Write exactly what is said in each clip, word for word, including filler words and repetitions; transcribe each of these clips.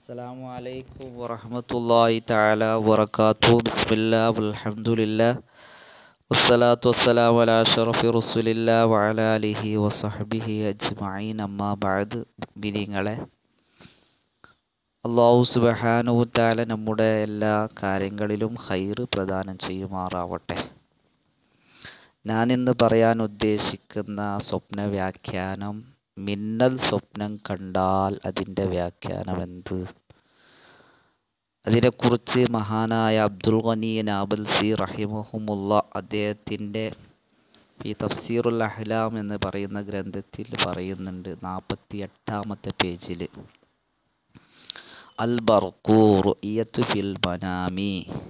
അസ്സലാമു അലൈക്കും വറഹ്മത്തുള്ളാഹി തആല വബറകാതുഹു. ബിസ്മില്ലാഹ് വൽഹംദുലില്ലാഹ് വസ്സലാത്തു വസ്സലാമു അലാ അഷ്റഫി റസൂലില്ലാഹി വഅലാ ആലിഹി വസഹ്ബിഹി അജ്മഈൻ. അമ്മാ ബഅദ്. മുഅ്മിനീങ്ങളെ, അല്ലാഹു സുബ്ഹാനഹു തആല നമ്മുടെ എല്ലാ കാര്യങ്ങളിലും ഖൈറ് പ്രദാനം ചെയ്യുമാറാവട്ടെ. ഞാൻ ഇന്ന് പറയാൻ ഉദ്ദേശിക്കുന്ന സ്വപ്ന വ്യാഖ്യാനം, മിന്നൽ സ്വപ്നം കണ്ടാൽ അതിൻ്റെ വ്യാഖ്യാനം എന്ത്? അതിനെക്കുറിച്ച് മഹാനായ അബ്ദുൽ ഗനി നാബൽസി റഹിമഹുമുള്ള അദ്ദേഹത്തിൻ്റെ ഈ തഫ്സീറുൽ അഹ്ലാം എന്ന് പറയുന്ന ഗ്രന്ഥത്തിൽ പറയുന്നുണ്ട്, നാൽപ്പത്തി എട്ടാമത്തെ പേജിൽ, അൽ ബർഖു റുഇയത്തു ഫിൽ മനാമി.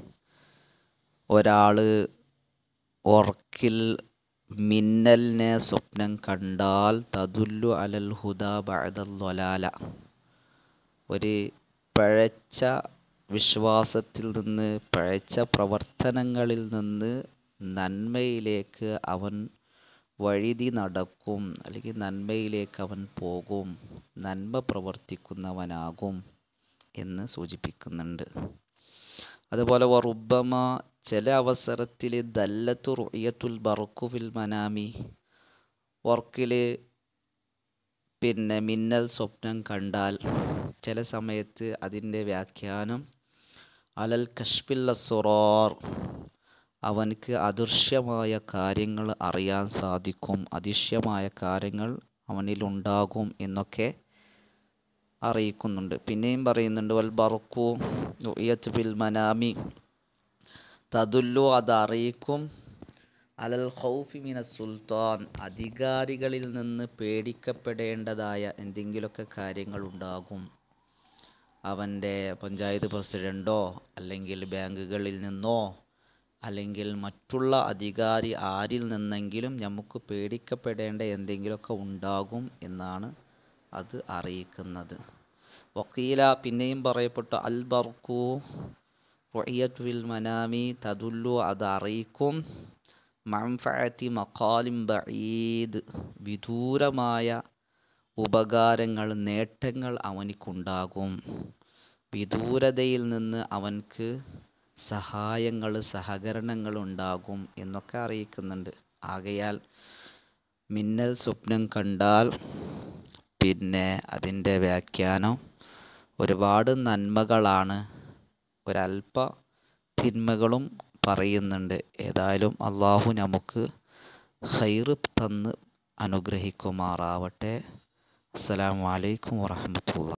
ഒരാള് ഉറക്കിൽ മിന്നലിനെ സ്വപ്നം കണ്ടാൽ തദുല്ലു അലൽ ഹുദാ ബഅദൽ ളലാല, ഒരു പഴച്ച വിശ്വാസത്തിൽ നിന്ന്, പഴച്ച പ്രവർത്തനങ്ങളിൽ നിന്ന് നന്മയിലേക്ക് അവൻ വഴുതി നടക്കും, അല്ലെങ്കിൽ നന്മയിലേക്ക് അവൻ പോകും, നന്മ പ്രവർത്തിക്കുന്നവനാകും എന്ന് സൂചിപ്പിക്കുന്നുണ്ട്. അതുപോലെ വറുബ്ബമ, ചില അവസരത്തിൽ ദല്ലത്തു റുഇയത്തുൽ ബർഖു ഫിൽ മനാമി, ഉറക്കിൽ പിന്നെ മിന്നൽ സ്വപ്നം കണ്ടാൽ ചില സമയത്ത് അതിൻ്റെ വ്യാഖ്യാനം അലൽ കശ്ഫിൽ അസ്റാർ, അവനക്ക് അദൃശ്യമായ കാര്യങ്ങൾ അറിയാൻ സാധിക്കും, അദൃശ്യമായ കാര്യങ്ങൾ അവനിലുണ്ടാകും എന്നൊക്കെ അറിയിക്കുന്നുണ്ട്. പിന്നെയും പറയുന്നുണ്ട്, വൽ ബർഖു റുഇയത്തു ഫിൽ മനാമി തദുല്ലു, അത് അറിയിക്കും അലൽ ഖൗഫി മിനസ് സുൽത്താൻ, അധികാരികളിൽ നിന്ന് പേടിക്കപ്പെടേണ്ടതായ എന്തെങ്കിലുമൊക്കെ കാര്യങ്ങൾ ഉണ്ടാകും. അവൻ്റെ പഞ്ചായത്ത് പ്രസിഡൻ്റോ അല്ലെങ്കിൽ ബാങ്കുകളിൽ നിന്നോ അല്ലെങ്കിൽ മറ്റുള്ള അധികാരി ആരിൽ നിന്നെങ്കിലും നമുക്ക് പേടിക്കപ്പെടേണ്ട എന്തെങ്കിലുമൊക്കെ ഉണ്ടാകും എന്നാണ് അത് അറിയിക്കുന്നത്. വഖീല, പിന്നെയും പറയപ്പെട്ടു, അൽ ബർഖു റുഇയത്തു ഫിൽ മനാമി തദുല്ലു, അത് അറിയിക്കും മൻഫഅത്തി മഖാലിം ബഈദ്, വിദൂരമായ ഉപകാരങ്ങൾ, നേട്ടങ്ങൾ അവനിക്കുണ്ടാകും, വിദൂരതയിൽ നിന്ന് അവൻക്ക് സഹായങ്ങൾ, സഹകരണങ്ങൾ ഉണ്ടാകും എന്നൊക്കെ അറിയിക്കുന്നുണ്ട്. ആകയാൽ മിന്നൽ സ്വപ്നം കണ്ടാൽ പിന്നെ അതിൻ്റെ വ്യാഖ്യാനം ഒരുപാട് നന്മകളാണ്, ഒരല്പ തിന്മകളും പറയുന്നുണ്ട്. ഏതായാലും അള്ളാഹു നമുക്ക് ഖൈറ് തന്ന് അനുഗ്രഹിക്കുമാറാവട്ടെ. അസ്സലാമു അലൈക്കും വറഹ്മത്തുള്ളാഹി.